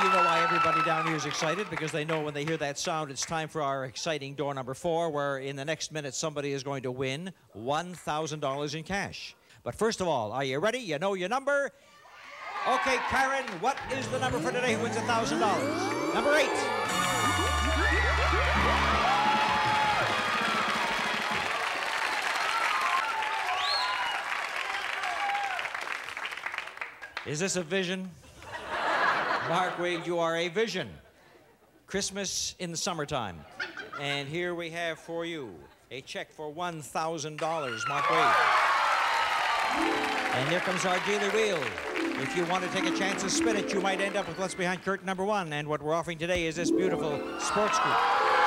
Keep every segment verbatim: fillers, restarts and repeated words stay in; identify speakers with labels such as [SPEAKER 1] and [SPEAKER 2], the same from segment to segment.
[SPEAKER 1] you know why everybody down here is excited, because they know when they hear that sound, it's time for our exciting door number four, where in the next minute somebody is going to win one thousand dollars in cash. But first of all, are you ready? You know your number? Okay, Karen, what is the number for today who wins one thousand dollars? Number eight. Is this a vision? Mark Wade, you are a vision. Christmas in the summertime. And here we have for you a check for one thousand dollars, Mark Wade. And here comes our daily wheel. If you want to take a chance and spin it, you might end up with what's behind curtain number one. And what we're offering today is this beautiful sports group.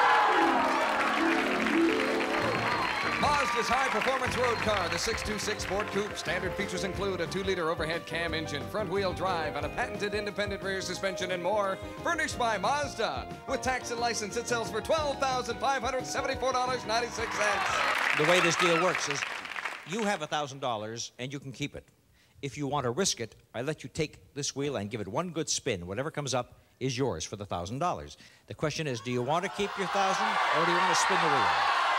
[SPEAKER 2] Mazda's high-performance road car, the six two six Sport Coupe. Standard features include a two liter overhead cam engine, front-wheel drive, and a patented independent rear suspension and more. Furnished by Mazda. With tax and license, it sells for twelve thousand five hundred seventy-four dollars and ninety-six cents.
[SPEAKER 1] The way this deal works is you have one thousand dollars and you can keep it. If you want to risk it, I let you take this wheel and give it one good spin. Whatever comes up is yours for the one thousand dollars. The question is, do you want to keep your one thousand dollars or do you want to spin the wheel?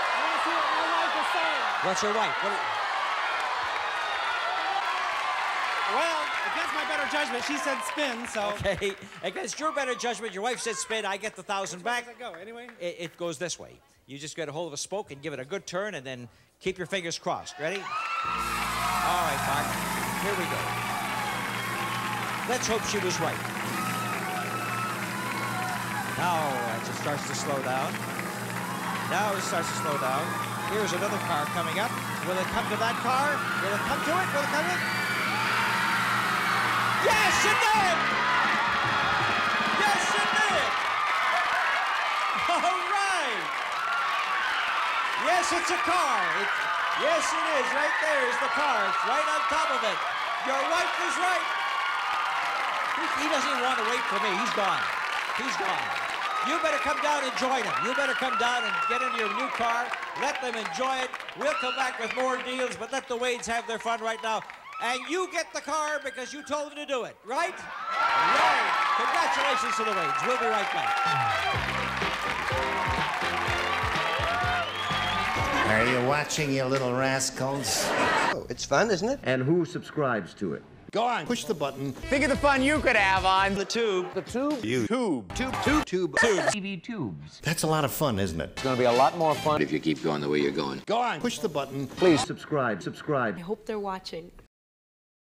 [SPEAKER 1] What's your wife? What
[SPEAKER 3] well, against my better judgment, she said spin, so...
[SPEAKER 1] Okay, against your better judgment, your wife said spin, I get the thousand back.
[SPEAKER 3] Where does it go, anyway?
[SPEAKER 1] It, it goes this way. You just get a hold of a spoke and give it a good turn and then keep your fingers crossed. Ready? All right, Mark, here we go. Let's hope she was right. Now as it starts to slow down. Now it starts to slow down. Here's another car coming up. Will it come to that car? Will it come to it? Will it come to it? Yes, it did! Yes, it did! All right! Yes, it's a car. It, yes, it is. Right there is the car. It's right on top of it. Your wife is right. He, he doesn't even want to wait for me. He's gone. He's gone. You better come down and join them. You better come down and get in your new car. Let them enjoy it. We'll come back with more deals, but let the Wades have their fun right now. And you get the car because you told them to do it, right? Right. Congratulations to the Wades. We'll be right back.
[SPEAKER 4] Are you watching, you little rascals?
[SPEAKER 5] Oh, it's fun, isn't it?
[SPEAKER 6] And who subscribes to it?
[SPEAKER 4] Go on, push the button.
[SPEAKER 7] Think of the fun you could have on
[SPEAKER 5] The tube.
[SPEAKER 7] the tube.
[SPEAKER 4] You.
[SPEAKER 5] Tube. Tube. Tube. Tube. Tube.
[SPEAKER 7] T V tubes.
[SPEAKER 4] That's a lot of fun, isn't it?
[SPEAKER 7] It's going to be a lot more fun.
[SPEAKER 8] If you keep going the way you're going.
[SPEAKER 4] Go on, push the button.
[SPEAKER 6] Please subscribe, subscribe.
[SPEAKER 9] I hope they're watching.